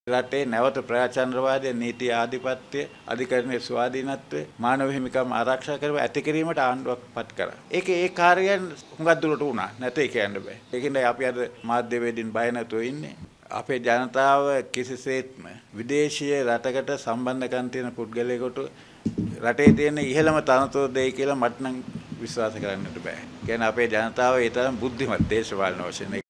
රටේ නැවත ප්‍රජාතන්ත්‍රවාදය, නීති ආධිපත්‍ය, අධිකරණයේ ස්වාධීනත්වය, මානව හිමිකම් ආරක්ෂා කරව ඇති කිරීමට ආණ්ඩුවක් පත් කරා. ඒ කාර්යයන් හුඟක් දුරට වුණා. නැතේ කියන්න බෑ. ඒකින්ද අපි අද මාධ්‍යවේදීන් බය නැතුව ඉන්නේ. අපේ ජනතාව කිසිසේත්ම විදේශීය රටකට සම්බන්ධකම් තියෙන පුද්ගලයෙකුට රටේ තියෙන ඉහළම තනතුර දෙයි කියලා මට නම් විශ්වාස කරන්නට බෑ. කියන්නේ අපේ ජනතාව ඒ තරම් බුද්ධිමත් දේශපාලන වශයෙන්.